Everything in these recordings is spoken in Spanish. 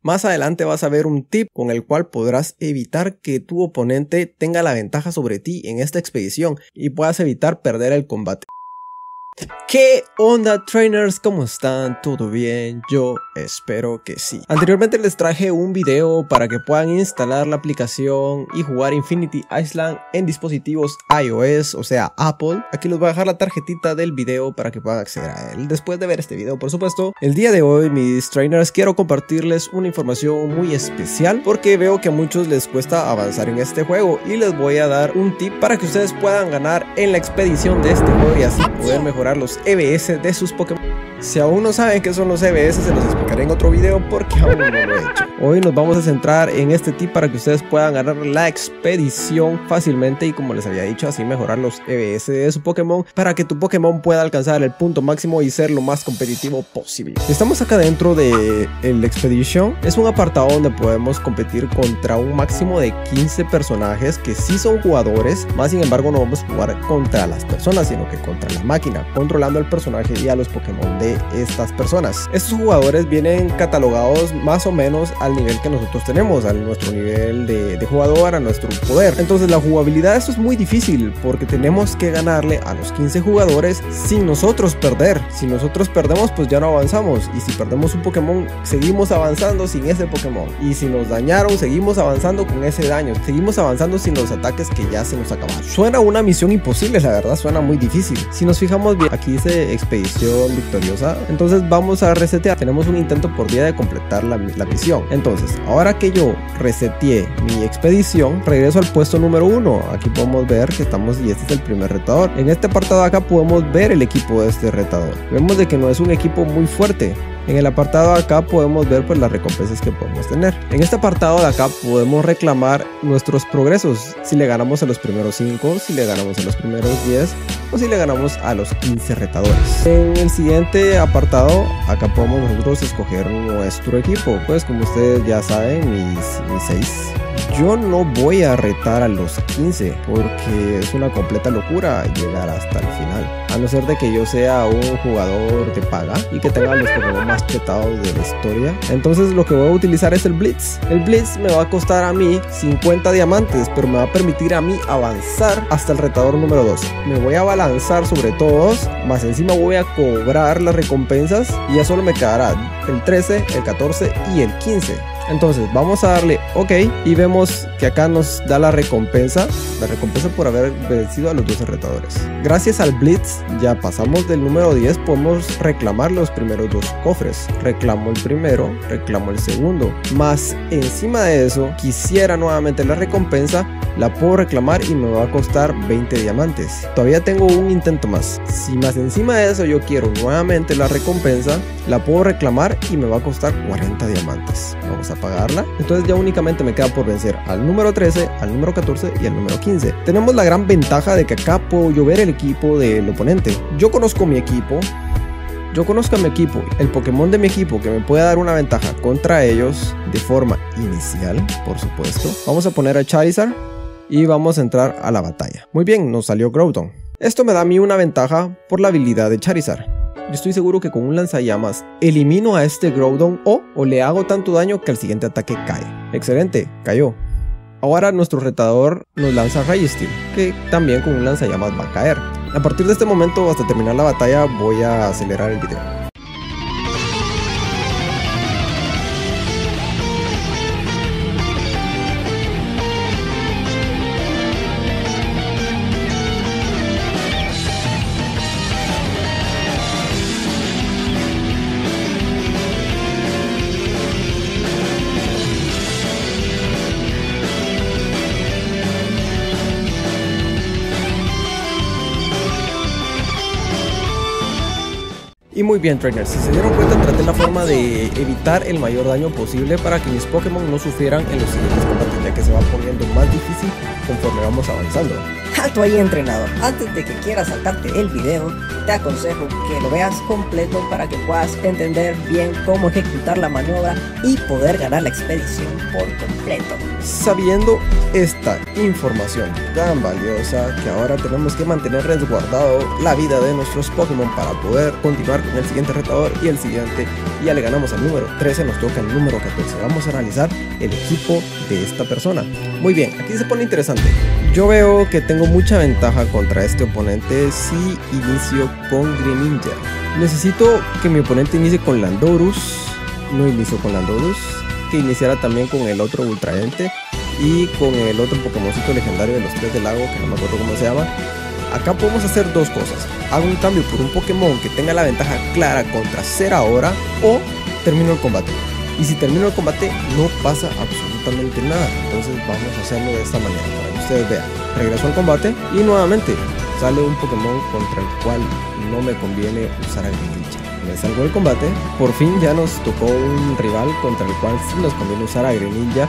Más adelante vas a ver un tip con el cual podrás evitar que tu oponente tenga la ventaja sobre ti en esta expedición y puedas evitar perder el combate. ¿Qué onda, trainers? ¿Cómo están? ¿Todo bien? Yo espero que sí. Anteriormente les traje un video para que puedan instalar la aplicación y jugar Infinity Island en dispositivos iOS, o sea Apple. Aquí les voy a dejar la tarjetita del video para que puedan acceder a él después de ver este video, por supuesto. El día de hoy, mis trainers, quiero compartirles una información muy especial porque veo que a muchos les cuesta avanzar en este juego y les voy a dar un tip para que ustedes puedan ganar en la expedición de este juego y así poder mejorar los EBS de sus Pokémon. Si aún no saben qué son los EBS, se los explicaré en otro video porque aún no lo he hecho. Hoy nos vamos a centrar en este tip para que ustedes puedan ganar la expedición fácilmente y, como les había dicho, así mejorar los EBS de su Pokémon para que tu Pokémon pueda alcanzar el punto máximo y ser lo más competitivo posible. Estamos acá dentro de el Expedition. Es un apartado donde podemos competir contra un máximo de 15 personajes que sí son jugadores, más sin embargo no vamos a jugar contra las personas, sino que contra la máquina, controlando al personaje y a los Pokémon de estas personas. Estos jugadores vienen catalogados más o menos al nivel que nosotros tenemos, a nuestro nivel de jugador, a nuestro poder. Entonces la jugabilidad, esto es muy difícil porque tenemos que ganarle a los 15 jugadores sin nosotros perder. Si nosotros perdemos, pues ya no avanzamos, y si perdemos un Pokémon, seguimos avanzando sin ese Pokémon, y si nos dañaron, seguimos avanzando con ese daño, seguimos avanzando sin los ataques que ya se nos acabaron. Suena una misión imposible, la verdad, suena muy difícil. Si nos fijamos bien, aquí dice expedición victoriosa. Entonces vamos a resetear. Tenemos un intento por día de completar la misión. Entonces, ahora que yo reseteé mi expedición, regreso al puesto número 1. Aquí podemos ver que estamos, y este es el primer retador. En este apartado de acá podemos ver el equipo de este retador. Vemos de que no es un equipo muy fuerte. En el apartado de acá podemos ver pues las recompensas que podemos tener. En este apartado de acá podemos reclamar nuestros progresos, si le ganamos a los primeros 5, si le ganamos a los primeros 10 o si le ganamos a los 15 retadores. En el siguiente apartado acá podemos nosotros escoger nuestro equipo. Pues como ustedes ya saben, mis 6. Yo no voy a retar a los 15 porque es una completa locura llegar hasta el final, a no ser de que yo sea un jugador de paga y que tenga los Pokémon más petados de la historia. Entonces lo que voy a utilizar es el Blitz. El Blitz me va a costar a mí 50 diamantes, pero me va a permitir a mí avanzar hasta el retador número 12. Me voy a abalanzar sobre todos, más encima voy a cobrar las recompensas y ya solo me quedará el 13, el 14 y el 15. Entonces vamos a darle OK y vemos que acá nos da la recompensa por haber vencido a los 12 retadores. Gracias al Blitz ya pasamos del número 10, podemos reclamar los primeros 2 cofres. Reclamo el primero, reclamo el segundo, más encima de eso quisiera nuevamente la recompensa, la puedo reclamar y me va a costar 20 diamantes. Todavía tengo un intento más. Si más encima de eso yo quiero nuevamente la recompensa, la puedo reclamar y me va a costar 40 diamantes. Vamos a pagarla. Entonces ya únicamente me queda por vencer al número 13, al número 14 y al número 15. Tenemos la gran ventaja de que acá puedo yo ver el equipo del oponente. Yo conozco mi equipo. Yo conozco a mi equipo, el Pokémon de mi equipo que me puede dar una ventaja contra ellos de forma inicial, por supuesto. Vamos a poner a Charizard y vamos a entrar a la batalla. Muy bien, nos salió Groudon. Esto me da a mí una ventaja por la habilidad de Charizard. Yo estoy seguro que con un lanzallamas elimino a este Groudon o le hago tanto daño que el siguiente ataque cae. Excelente, cayó. Ahora nuestro retador nos lanza Registeel, que también con un lanzallamas va a caer. A partir de este momento, hasta terminar la batalla, voy a acelerar el video. Y muy bien, trainers, si se dieron cuenta, traté la forma de evitar el mayor daño posible para que mis Pokémon no sufrieran en los siguientes combates, ya que se va poniendo más difícil conforme vamos avanzando. Alto ahí, entrenador. Antes de que quieras saltarte el video, te aconsejo que lo veas completo para que puedas entender bien cómo ejecutar la maniobra y poder ganar la expedición por completo. Sabiendo esta información tan valiosa, que ahora tenemos que mantener resguardado la vida de nuestros Pokémon para poder continuar con el siguiente retador y el siguiente. Ya le ganamos al número 13, nos toca el número 14. Vamos a analizar el equipo de esta persona. Muy bien, aquí se pone interesante. Yo veo que tengo mucha ventaja contra este oponente si inicio con Greninja. Necesito que mi oponente inicie con Landorus. No inicio con Landorus. Que iniciara también con el otro Ultraente y con el otro Pokémoncito legendario de los 3 del lago, que no me acuerdo cómo se llama. Acá podemos hacer dos cosas: hago un cambio por un Pokémon que tenga la ventaja clara contra Zeraora, o termino el combate. Y si termino el combate no pasa absolutamente nada. Entonces vamos a hacerlo de esta manera para que ustedes vean. Regreso al combate y nuevamente sale un Pokémon contra el cual no me conviene usar a Greninja. Me salgo del combate. Por fin ya nos tocó un rival contra el cual sí nos conviene usar a Greninja.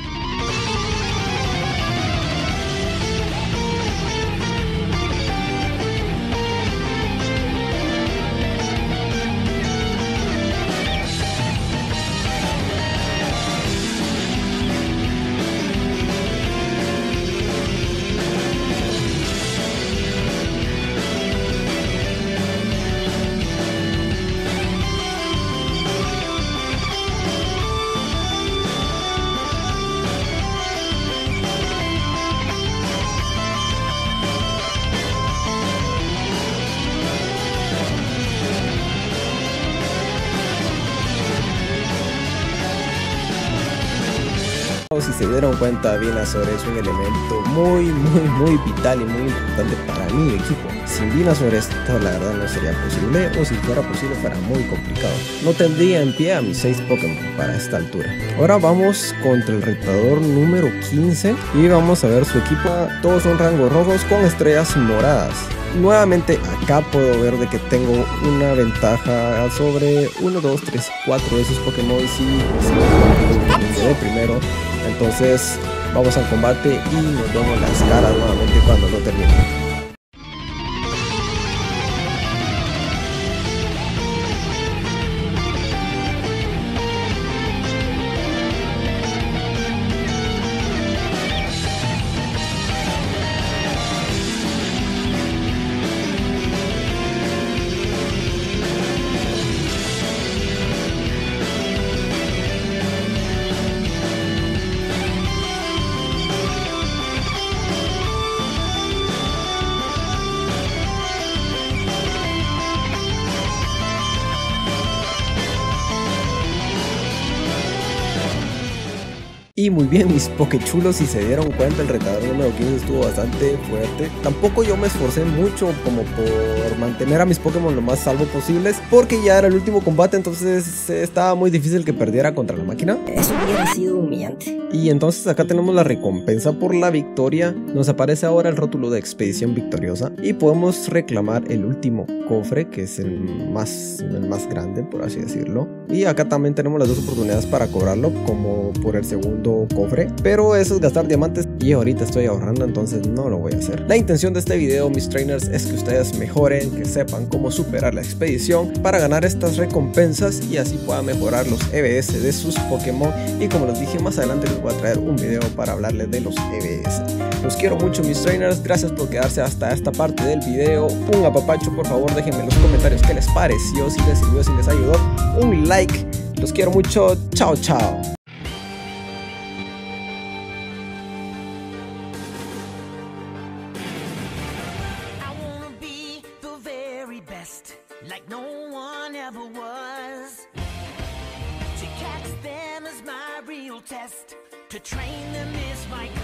Si se dieron cuenta, Venusaur es un elemento muy vital y muy importante para mi equipo. Sin Venusaur esto la verdad no sería posible, o si fuera posible fuera muy complicado. No tendría en pie a mis 6 Pokémon para esta altura. Ahora vamos contra el retador número 15 y vamos a ver su equipo. Todos son rangos rojos con estrellas moradas. Nuevamente acá puedo ver de que tengo una ventaja sobre 1, 2, 3, 4 de esos Pokémon si de primero. Entonces vamos al combate y nos vemos las caras nuevamente cuando lo termine. Y muy bien, mis Pokéchulos, si se dieron cuenta, el retador número 15 estuvo bastante fuerte. Tampoco yo me esforcé mucho como por mantener a mis Pokémon lo más salvo posibles, porque ya era el último combate, entonces estaba muy difícil que perdiera contra la máquina. Eso hubiera sido humillante. Y entonces acá tenemos la recompensa por la victoria. Nos aparece ahora el rótulo de expedición victoriosa y podemos reclamar el último cofre, que es el más grande, por así decirlo. Y acá también tenemos las dos oportunidades para cobrarlo, como por el segundo cofre, pero eso es gastar diamantes y ahorita estoy ahorrando, entonces no lo voy a hacer. La intención de este video, mis trainers, es que ustedes mejoren, que sepan cómo superar la expedición para ganar estas recompensas y así puedan mejorar los EBS de sus Pokémon. Y como les dije, más adelante les voy a traer un video para hablarles de los EBS. Los quiero mucho, mis trainers, gracias por quedarse hasta esta parte del video. Un apapacho, por favor déjenme en los comentarios qué les pareció, si les sirvió, si les ayudó. Un like, los quiero mucho, chao chao. Like no one ever was. To catch them is my real test. To train them is my